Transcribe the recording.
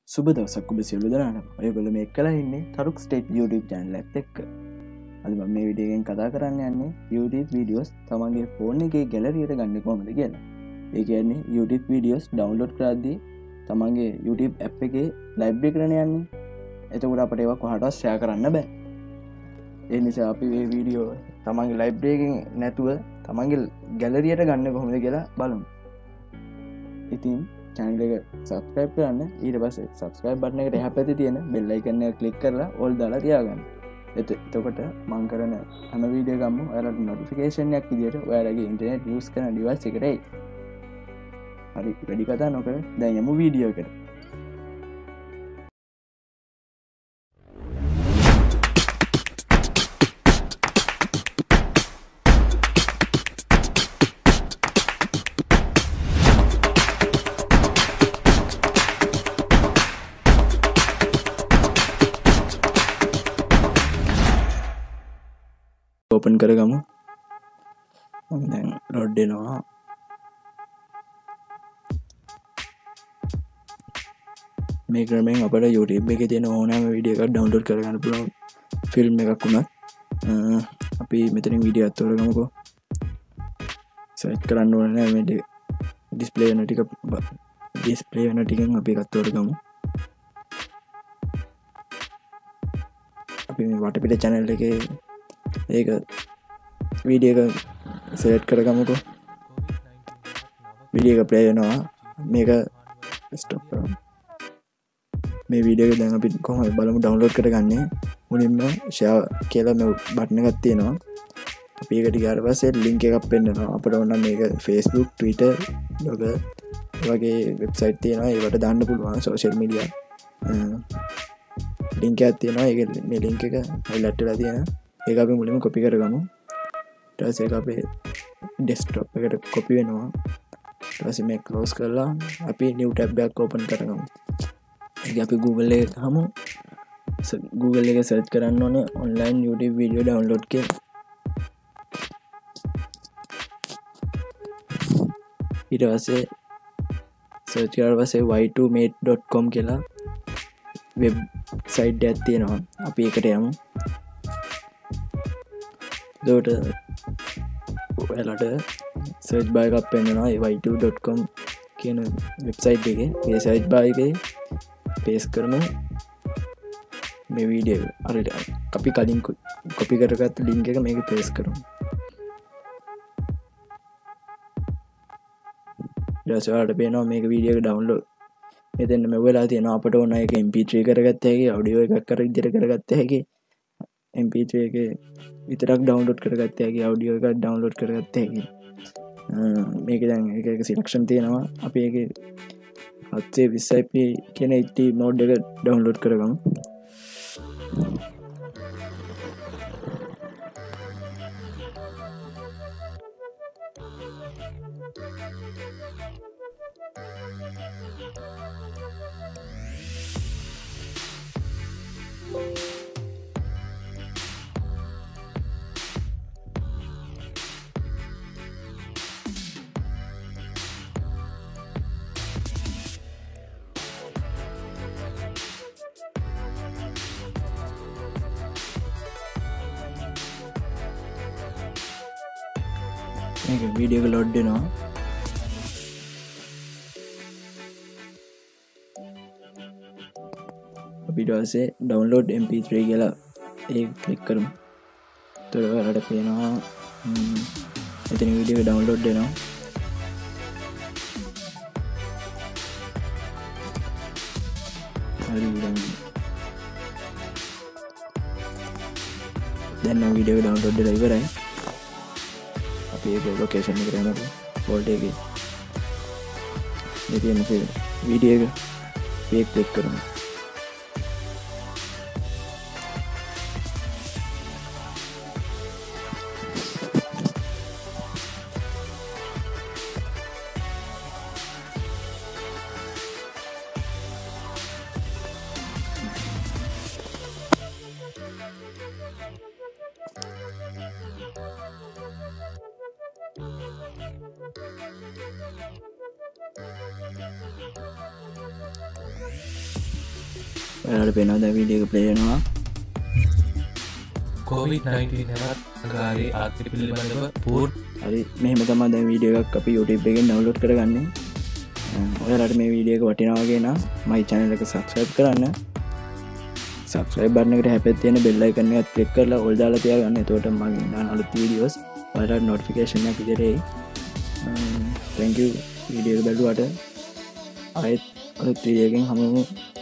සුබ දවසක් ඔබ සියලු දෙනාටම. ඔයගොල්ලෝ මේ එක්කලා ඉන්නේ තරුක් ස්ටේට් YouTube channel එකත් එක්ක. අද මම මේ වීඩියෝ එකෙන් කතා කරන්න යන්නේ YouTube videos තමන්ගේ ෆෝන් එකේ ගැලරියට ගන්න කොහොමද කියලා. ඒ කියන්නේ YouTube videos download කරද්දී තමන්ගේ YouTube app එකේ library කරන යන්නේ. එතකොට අපිට ඒවා කොහටවත් share කරන්න බෑ. ඒ නිසා අපි මේ වීඩියෝ තමන්ගේ library එකෙන් නැතුව තමන්ගේ ගැලරියට ගන්න කොහොමද කියලා බලමු. ඉතින් channel එක subscribe කරන්න. ඊට පස්සේ subscribe button එකට එහා පැත්තේ තියෙන bell icon එක click කරලා all දාලා තියාගන්න. එතකොට මම කරන හැම වීඩියෝ එකක්ම ඔයාලට notification එකක් විදියට ඔයාලගේ internet use කරන device එකට එයි. හරි වැඩි කතා නොකර දැන් යමු වීඩියෝ එකට. ඕපන් කරගමු. මම දැන් ලෝඩ් වෙනවා. මේ ක්‍රමයෙන් අපිට YouTube එකේ තියෙන ඕනෑම වීඩියෝ එකක් ඩවුන්ලෝඩ් කරගන්න පුළුවන් ෆිල්ම් එකක් වුණත්. අපි මෙතනින් වීඩියෝ එකක් තෝරගමුකෝ. සර්ච් කරන්න ඕනේ නැහැ මේ ඩිස්ප්ලේ වෙන ටිකෙන් අපි එකක් තෝරගමු. අපි මේ වටපිට channel එකේ ඒක වීඩියෝ එක select කරගමුකෝ. වීඩියෝ එක play වෙනවා. මේක stop කරමු. මේ වීඩියෝ එක දැන් අපි කොහොමද බලමු download කරගන්නේ. මුලින්ම share කියලා මේ බටන් එකක් තියෙනවා. අපි ඒකට ගියාට පස්සේ link එකක් පෙන්නනවා. අපිට ඕන නම් මේක Facebook, Twitter, blogger වගේ website තියෙනවා. ඒවට දාන්න පුළුවන් social media link එකක් තියෙනවා. ඒක මේ link එක highlight වෙලා තියෙනවා. ඒක අපි මුලින්ම copy කරගමු. ඊට පස්සේ ඒක අපේ desktop එකට copy වෙනවා. ඊට පස්සේ මේක close කරලා අපි new tab එකක් open කරගමු. ඒක අපි Google එකේ ගහමු. Google එකේ search කරන්න ඕනේ online YouTube video download කියලා. ඊට පස්සේ search කරලා පස්සේ y2mate.com කියලා website එකක් තියෙනවා. අපි ඒකට යමු. දෝට ඔයාලට සර්ච් බාර් එකක් පෙන්නනවා y2.com කියන වෙබ්සයිට් එකේ. මේ සර්ච් බාර් එකේ පේස්ට් කරමු මේ වීඩියෝ එක. අර අපි කලින් කොපි කරගත්ත link එක මේක පේස්ට් කරමු. ඊට පස්සේ ඔයාලට පේනවා මේක වීඩියෝ එක ඩවුන්ලෝඩ් මෙතන මේ වෙලා තියෙනවා. අපට ඕන එක mp3 කරගත්ත හැකි, audio එකක් කර විදිහට කරගත්ත හැකි, mp3 එකේ විතරක් ඩවුන්ලෝඩ් කරගත්ත හැකි, audio එකක් ඩවුන්ලෝඩ් කරගත්ත හැකි. මේක දැන් එක සිලෙක්ෂන් තියෙනවා. අපි ඒකේ 720p කියන HD mode එක ඩවුන්ලෝඩ් කරගමු. මේක වීඩියෝ එක ලෝඩ් වෙනවා. අපි ඊට පස්සේ download mp3 කියලා ඒක ක්ලික් කරමු. එතකොට ඔයාලට පේනවා මෙතන වීඩියෝ එක download වෙනවා. හරි දැන් නම් වීඩියෝ එක download වෙලා ඉවරයි. අපි ඒක ලොකේෂන් එකට යනකොට ෆෝල්ඩර් එකේ මේ තියෙන වීඩියෝ එක මේක ක්ලික් කරමු. ඔයාලට පේනවා දැන් වීඩියෝ එක ප්ලේ වෙනවා. COVID-19 ගාරේ ආර්ථික පිළිබඳව පූර්ණ හරි මෙහෙම තමයි දැන් වීඩියෝ එකක් අපි YouTube එකෙන් ඩවුන්ලෝඩ් කරගන්නේ. ඔයාලට මේ වීඩියෝ එක වටිනවා වගේ නම් මයි channel එක subscribe කරන්න. subscribe button එකට හැපෙත් තියෙන bell icon එකත් click කරලා all දාලා තියාගන්න. එතකොට මගේ දාන අලුත් videos ඔයාලට notification එකක් විදිහට එයි. thank you වීඩියෝ එක බලුවාට. ආයෙත් අලුත් වීඩියෝ එකකින් හමු වෙමු.